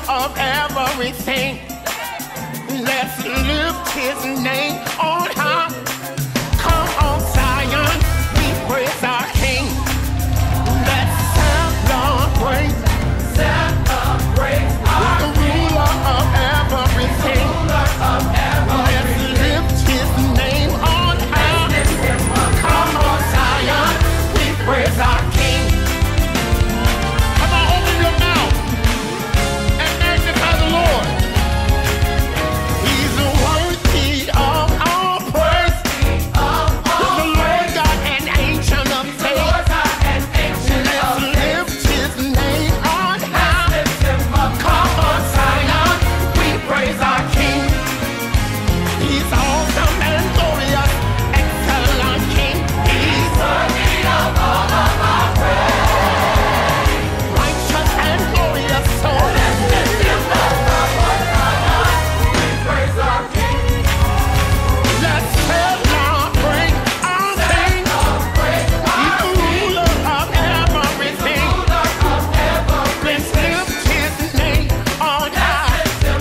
of everything. Let's lift his name on high. Come on, Zion, we praise our King. Let's celebrate. Celebrate the ruler of everything. Let's lift his name on high. Come on, Zion, we praise our King. Come on, open your mouth and magnify the Lord. He's worthy of all praise. The Lord God and ancient of days. Let's lift his name on high. Come on, Zion, we praise our King. He's awesome and glorious, excellent King. He's worthy of all of our praise. Righteous and glorious soul. Let's lift him up. Come on, Zion, we praise our King. Let's celebrate our King. He's the ruler of everything. Let's lift his name on high.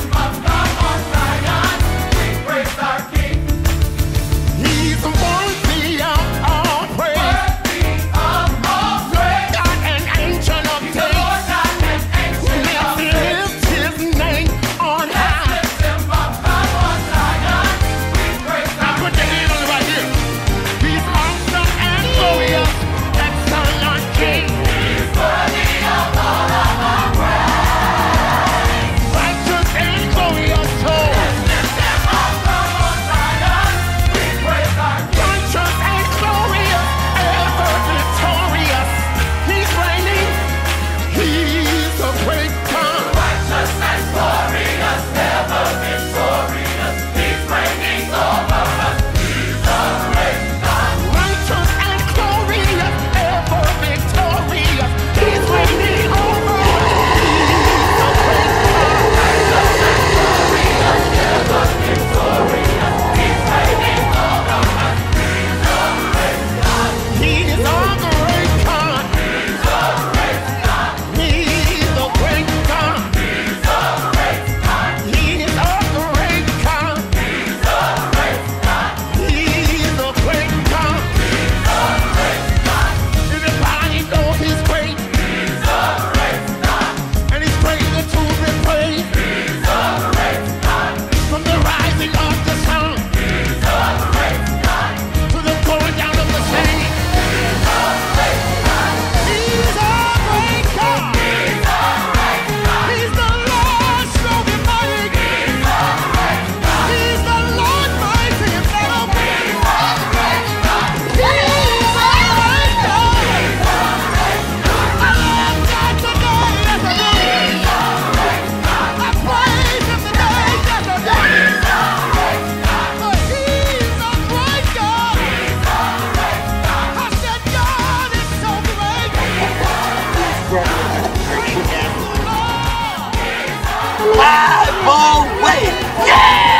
He's worthy of all praise. God and ancient of days. Let's lift his name on high. Now put your hand on it right here. He's awesome and glorious, excellent King. Righteous and glorious soul. Righteous and glorious, ever victorious. He's reigning. He's a great God. Righteous and glorious, ever victorious. He's reigning over us. He's a great God. Righteous and glorious, ever victorious. He's reigning over us. He's a great God. Righteous and glorious, ever victorious. He's reigning over us. He's a great God. He's our great God. He's a great God. He's a great God. He's a great God. He's a great God. He's a great God. He's a great God. He's a great God. Everybody know he's great. He's a great God. And he's greatly to be praised. He's a great God. From the rising of the sun. He's a great God. To the going down of the same. He's a great God. He's a great God. He's a great God. He's the Lord strong and mighty. He's a great God. He's the Lord mighty in battle. He's a great God. He's a great God. He's a great God. I love God today. Yes, I do. He's a great God. I praise him today. Yes, I do. He's a great God. He's a great God. He's a great God. I said God is so great. Live away. Yeah!